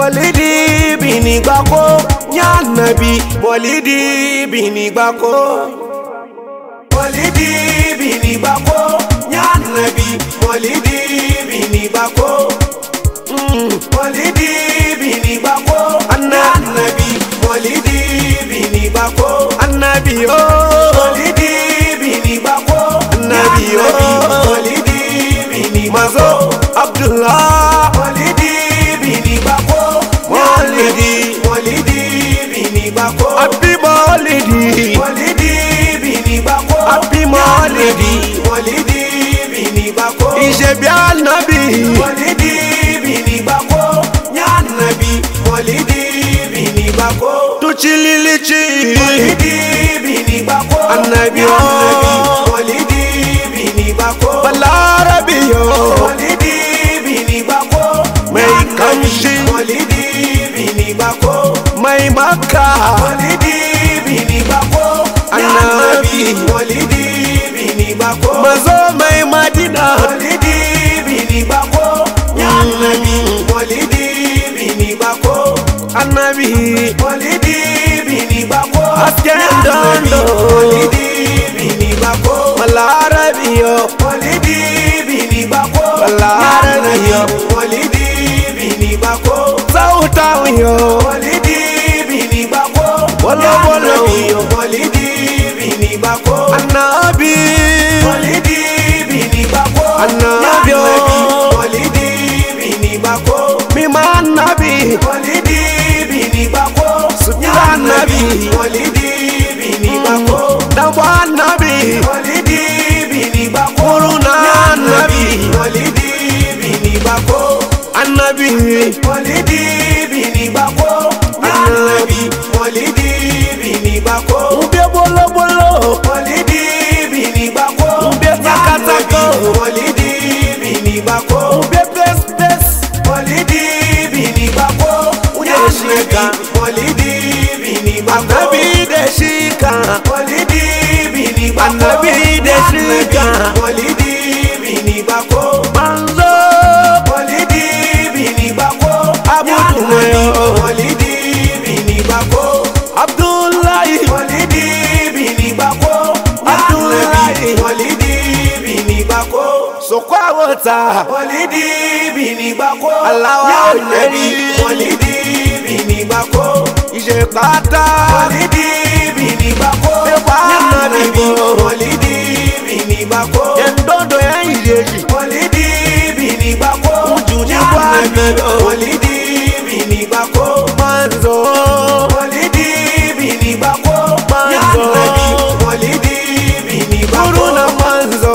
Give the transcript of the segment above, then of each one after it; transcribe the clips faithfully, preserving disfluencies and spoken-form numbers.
Maulidi Bini Gbako ya Nabi. Maulidi Bini Gbako. Maulidi Bini Gbako ya Nabi. Maulidi Bini Gbako. Maulidi Bini Gbako ya Nabi. Maulidi Bini Gbako. Annabi oh. Maulidi Bini Gbako. Annabi oh. Maulidi Bini Gbako. Abdullah. Maulidi Bini Gbako. Maulidi. Maulidi Bini Gbako. Happy Maulidi. Maulidi Bini Gbako. Happy Maulidi. Maulidi Bini Gbako. Ìṣẹ̀bí Ànábì. Maulidi Bini Gbako. Ya Nabi. Maulidi Bini Gbako. Tuchililichi. Maulidi Bini Gbako. Annabi oh. Maulidi Bini Gbako. Balarabi oh. Maulidi Bini Gbako. Mai kamshi. Maulidi Bini Gbako. Mai Makka. Maulidi Bini Gbako. Annabi. Maulidi Bini Gbako. Mazo mai Madina. Maulidi Bini Gbako. Ya Nabi. Maulidi Bini Gbako. Annabi. Maulidi Bini Gbako. Asken dondo. Maulidi Bini Gbako. Balarabi yo. Maulidi Bini Gbako. Balarabi yo. Maulidi Bini Gbako. Sauta yo. Maulidi Bini Gbako. Bolo bolo yo. Maulidi Bini Gbako. Annabi. Maulidi Bini Gbako. Annabi yo. Maulidi Bini Gbako. Mima Annabi. Maulidi Bini Gbako. Sutura Annabi. Maulidi Bini Gbako. Dambo Annabi. Maulidi Bini Gbako. Kuruna Annabi. Maulidi Bini Gbako. Annabi. Maulidi Bini Gbako. Annabi. Maulidi Bini Gbako. Ube bolo bolo. Maulidi Bini Gbako. Ube taka taka. Maulidi Bini Gbako. Ube pes pes. Maulidi Bini Gbako. Uye shika. Maulidi Bini Gbako. Annabi de shika. Maulidi Bini Gbako. Annabi de shika. Maulidi Bini Gbako. Manzo. Maulidi Bini Gbako. Abudumayo. Maulidi Bini Gbako. Abdullahi. Maulidi Bini Gbako. Abdullahi. Maulidi Bini Gbako. Sokwa wota. Maulidi Bini Gbako. Allah Nabi. Maulidi Bini Gbako. Ije pata. Maulidi Bini Gbako. Ya Nabi. Maulidi Bini Gbako. Endodo ya ijeji. Maulidi Bini Gbako. Ujuni kwa Nabi. Maulidi Bini Gbako. Manzo. Maulidi Bini Gbako. Ya Nabi. Maulidi Bini Gbako. Kuruna manzo.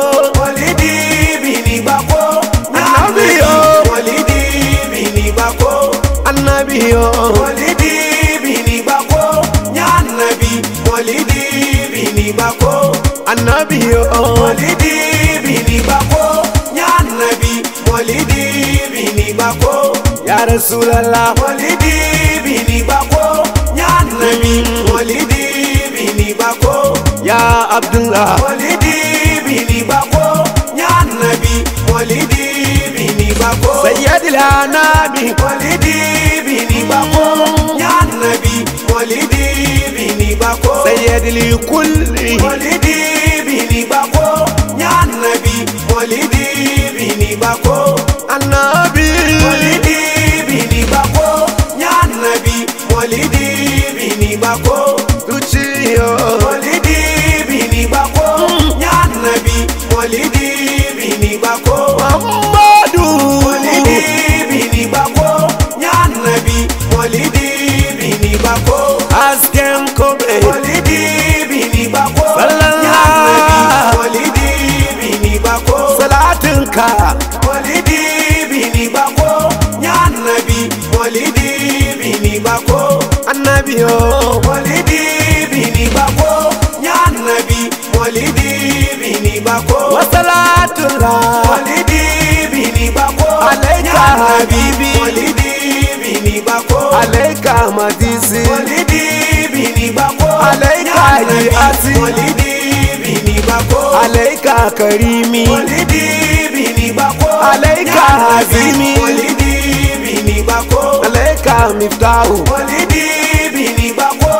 Maulidi Bini Gbako. Annabi yo. Maulidi Bini Gbako. Annabi yo. Maulidi Bini Gbako. Ya Nabi. Maulidi Bini Gbako. Annabi yo. Maulidi Bini Gbako. Ya Nabi. Maulidi Bini Gbako. Ya Rasulallah. Maulidi Bini Gbako. Ya Nabi. Maulidi Bini Gbako. Ya Abdullah. Maulidi Bini Gbako. Ya Nabi. Maulidi Bini Gbako. Sayyidil Anabi. Maulidi Bini Gbako. Ya Nabi. Maulidi Bini Gbako. Sayyidil kulli. Maulidi Bini Gbako. Ya Nabi. Maulidi Bini Gbako. Annabi. Maulidi Bini Gbako. Ya Nabi. Maulidi Bini Gbako. Tuchiyo. Maulidi Bini Gbako. Ya Nabi. Maulidi Bini Gbako. Muhammadu. Maulidi Bini Gbako. Ya Nabi. Maulidi Bini Gbako. Asken kobe. Maulidi Bini Gbako. Ya Nabi. Maulidi Bini Gbako. Salatinka. Maulidi Bini Gbako. Ya Nabi. Maulidi Bini Gbako. Annabi yo. Maulidi Bini Gbako. Ya Nabi. Maulidi Bini Gbako. Wasalatullah. Maulidi Bini Gbako. Alayka habibi. Maulidi Bini Gbako. Alayka madisi. Maulidi Bini Gbako. Alayka jiati. Maulidi Bini Gbako. Alayka karimi. Maulidi Bini Gbako. Alayka hazimi. Maulidi Bini Bini Gbako alaika miftahu Maulid Bini Gbako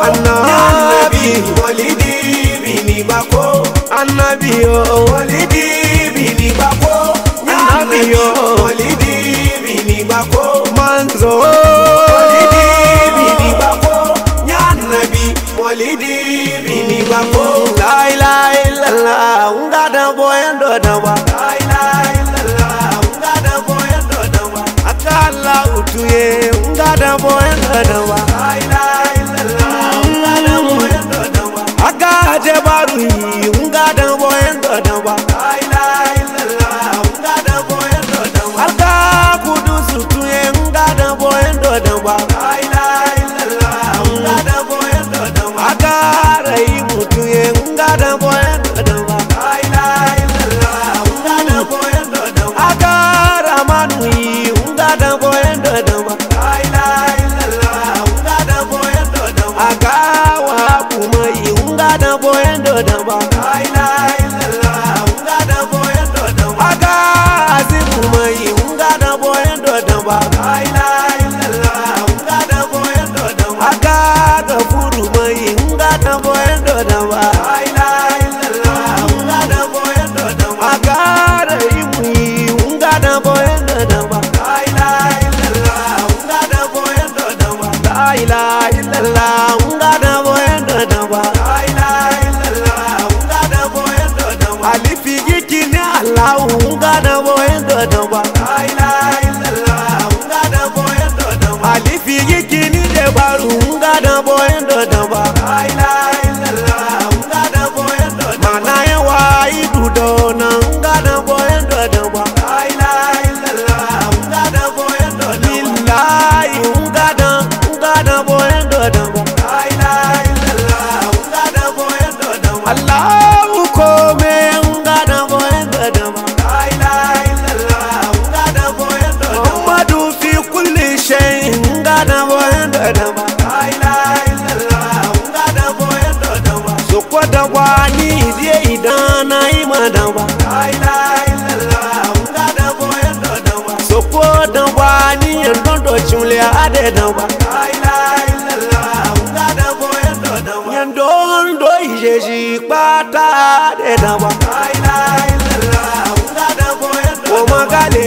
annabi Maulid Bini Gbako annabi yo Maulid Bini Gbako annabi yo Maulid Bini Gbako manzo Maulid Bini Gbako annabi Maulid Bini Gbako la ilaha illallah ungada boyendo dawa la ilaha illallah ungada boyendo dawa akala utuye ungada boyendo dawa la ilaha illallah ungada boyendo dawa agaje baru ungada boyendo dawa la ilaha illallah ungada boyendo dawa aga kudusu tuye ungada boyendo dawa la ilaha illallah ungada boyendo dawa aga raimu tuye ungada boyendo dawa la ilaha illallah ungada boyendo dawa aga ramanu ungada boyendo dawa la ilaha illallah ungada boyendo dawa aga wahapuma ungada boyendo dawa la ilaha illallah ungada boyendo dawa aga azimuma ungada boyendo dawa la ilaha illallah ungada boyendo dawa aga gafuruma ungada boyendo dawa la ilaha illallah ungada boyendo dawa aga raimu ungada boyendo dawa la ilaha illallah ungada boyendo dawa la ilaha illallah ungada boyendo dawa la ilaha illallah ungada boyendo dawa alifi yikini allah ungada boyendo dawa la ilaha illallah ungada boyendo dawa alifi yikini debaru ungada boyendo dawa la ilaha illallah ungada boyendo dawa manaye wa idudo na ungada boyendo dawa la ilaha illallah ungada boyendo dawa lillahi ungada ungada boyendo dawa la ilaha illallah ungada boyendo dawa allahu kome ungada boyendo dawa la ilaha illallah ungada boyendo dawa muhammadu fi kulli shay ungada boyendo dawa la ilaha illallah ungada boyendo dawa sokwa dawa ni die idana imadawa la ilaha illallah ungada boyendo dawa sokwa dawa ni ndondo chule ade dawa la ilaha illallah ungada boyendo dawa ndondo ijeji pata ade dawa la ilaha illallah ungada boyendo o magale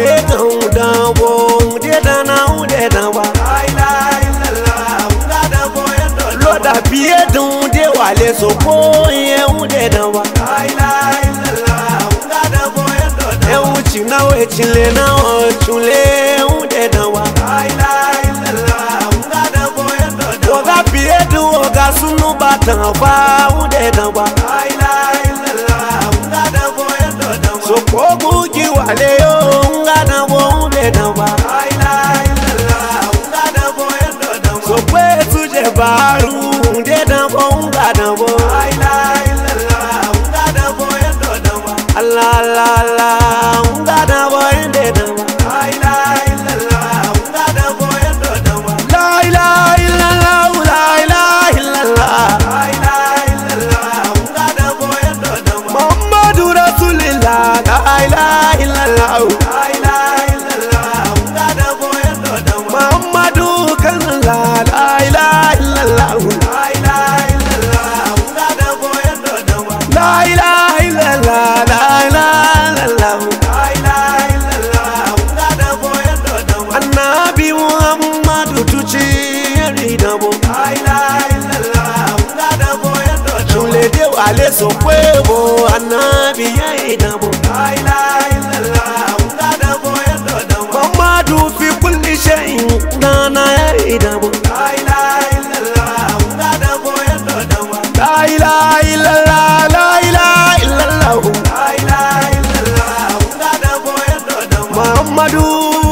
dawo de dana ude dawa la ilaha illallah ungada boyendo loda biye dun de wale soko ye ude dawa la ilaha illallah ungada boyendo dawa e uchi na we chile na o chule ude dawa la ilaha illallah ungada boyendo dawa oga biye dun oga sunu batan fa ude dawa la ilaha illallah ungada boyendo dawa soko bugi wale yo ungada bo ude dawa la ilaha illallah ungada boyendo dawa soko etuje baru ude dawa ungada bo la ilaha illallah ungada boyendo dawa allah allah allah ungada boyendo dawa la ilaha illallah ungada boyendo dawa la ilaha illallah la ilaha illallah la ilaha illallah ungada boyendo dawa muhammadu rasulillah la ilaha illallah la ilaha illallah ungada boyendo dawa muhammadu kanallah la ilaha illallah la ilaha illallah ungada boyendo dawa la ilaha illallah la ilaha illallah la ilaha illallah ungada boyendo dawa annabi muhammadu tuchi ridawo la ilaha illallah ungada boyendo dawa chule de wale sokwewo annabi yidawo la ilaha illallah ungada boyendo dawa muhammadu fi kulli shay'in dana yidawo la ilaha illallah ungada boyendo dawa la ilaha illallah la ilaha illallah la ilaha illallah ungada boyendo dawa muhammadu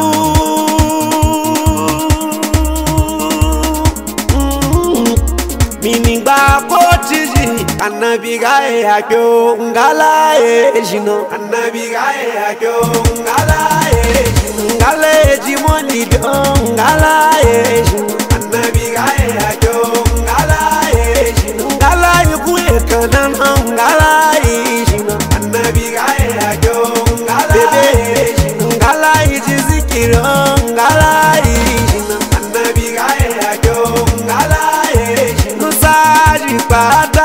Bini Gbako tiji annabi gae akyo ngala e jino annabi gae akyo ngala e jino ngala e jimoni do ngala e jino annabi gae akyo ngala e jino ngala yuku e kanan ngala e jino annabi gae akyo ngala e jino ngala e zikiri ngala e jino gbàdá.